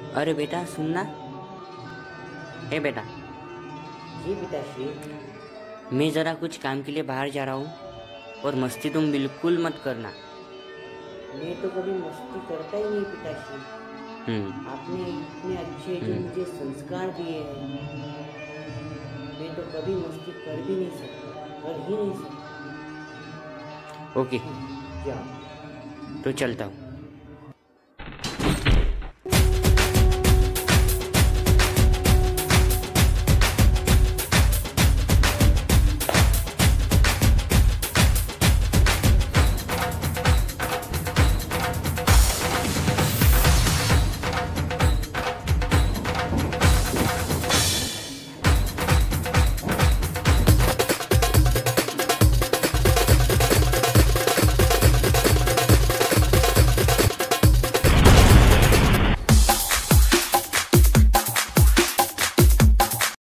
अरे बेटा सुनना। ए बेटा, जी पिताश्री। मैं ज़रा कुछ काम के लिए बाहर जा रहा हूँ और मस्ती तुम बिल्कुल मत करना। मैं तो कभी मस्ती करता ही नहीं पिताश्री। आपने इतने अच्छे जो मुझे संस्कार दिए हैं, मैं तो कभी मस्ती कर भी नहीं सकता, कर ही नहीं सकता। ओके, जाओ। तो चलता हूँ।